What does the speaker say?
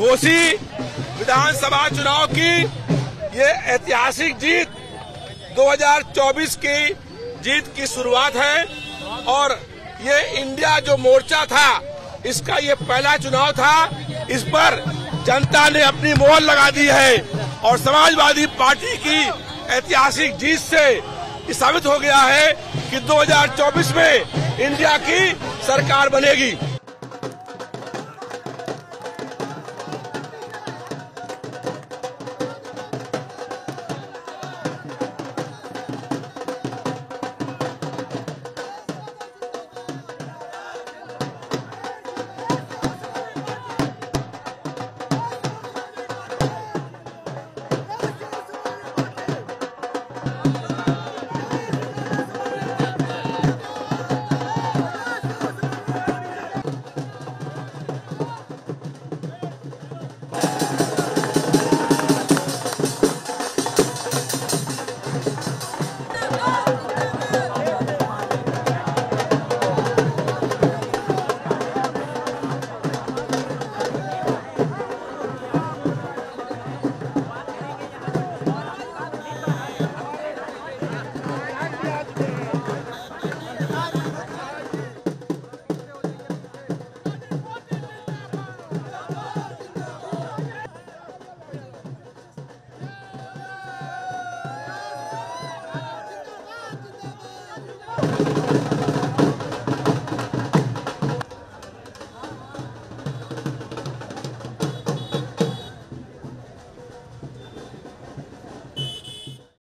घोसी विधानसभा चुनाव की ये ऐतिहासिक जीत 2024 की जीत की शुरुआत है और ये इंडिया जो मोर्चा था इसका ये पहला चुनाव था। इस पर जनता ने अपनी मोहर लगा दी है और समाजवादी पार्टी की ऐतिहासिक जीत से ये साबित हो गया है कि 2024 में इंडिया की सरकार बनेगी।